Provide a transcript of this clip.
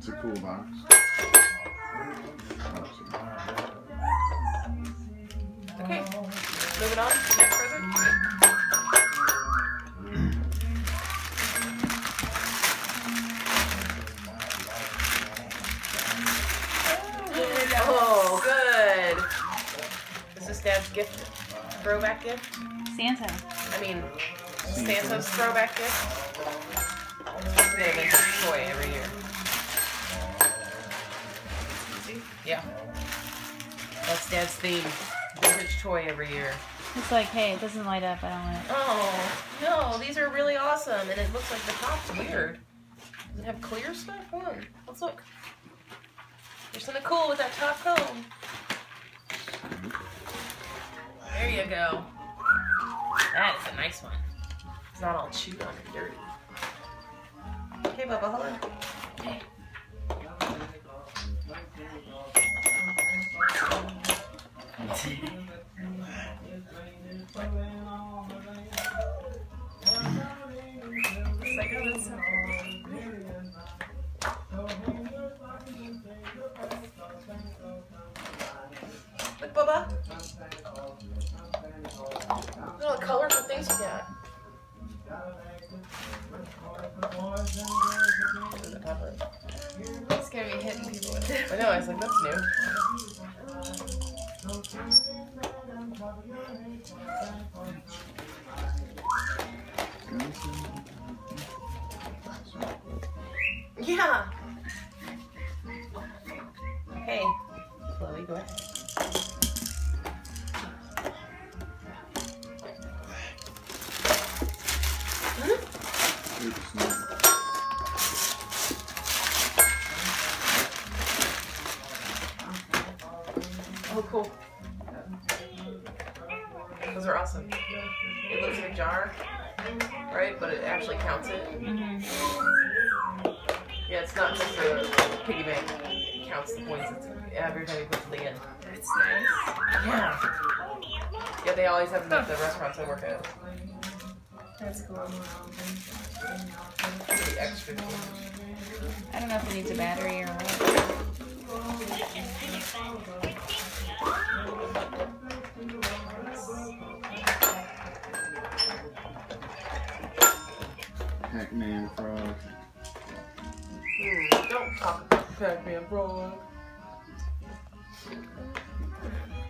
It's a cool box. Okay, moving on. Next present. Oh, good. Is this Dad's gift? Throwback gift? Santa. I mean, Santa's throwback gift? They make a toy every year. Yeah. That's Dad's theme. Vintage toy every year. It's like, hey, it doesn't light up. I don't want it. Oh, no, these are really awesome. And it looks like the top's weird. Does it have clear stuff? Hold on. Let's look. There's something cool with that top cone. There you go. That is a nice one. It's not all chewed on and dirty. Okay, Bubba, hold on. Okay. It's like, oh, that's so cool. Look, Bubba. Look at all the colorful things you got. It's gonna be hitting people with it. I know, I was like, that's new. Yeah. Hey, Chloe, go ahead. Oh, cool. Those are awesome. It looks like a jar, right? But it actually counts it. Yeah, it's not just a piggy bank. It counts the points every time you put something in. That's nice. Yeah. Yeah, they always have them at the restaurants I work at. That's cool. The extra change. I don't know if it needs a battery or what. Pac-Man frog. Don't talk about Pac-Man frog.